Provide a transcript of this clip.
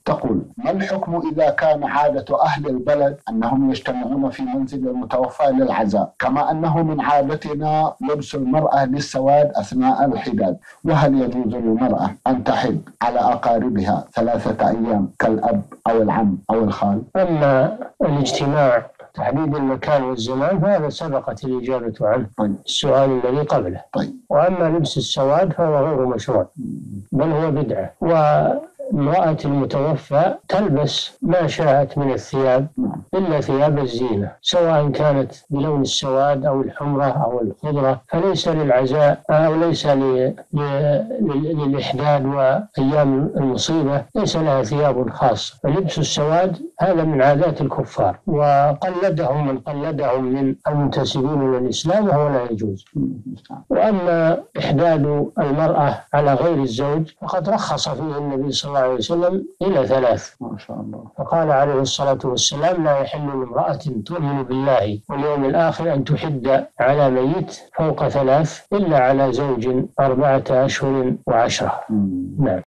تقول: ما الحكم إذا كان عادة أهل البلد أنهم يجتمعون في منزل المتوفى للعزاء، كما أنه من عادتنا لبس المرأة للسواد أثناء الحداد، وهل يجوز للمرأة أن تحد على أقاربها 3 أيام كالأب أو العم أو الخال؟ أما الاجتماع تحديد المكان والزمان فهذا سبقت الإجابة عنه السؤال الذي قبله. وأما لبس السواد فهو غير مشروع، بل هو بدعة. وامرأة المتوفى تلبس ما شاءت من الثياب إلا ثياب الزينة، سواء كانت بلون السواد أو الحمرة أو الخضرة، فليس للعزاء أو ليس للإحداد وأيام المصيبة ليس لها ثياب خاصة. فلبس السواد هذا من عادات الكفار، وقلدهم من قلدهم من المنتسبين للإسلام وهو لا يجوز. وأما إحداد المرأة على غير الزوج فقد رخص فيه النبي صلى الله عليه وسلم إلى 3. ما شاء الله. فقال عليه الصلاة والسلام: لا يحل لامرأة تؤمن بالله واليوم الآخر أن تحد على ميت فوق 3 إلا على زوج 4 أشهر و10. نعم.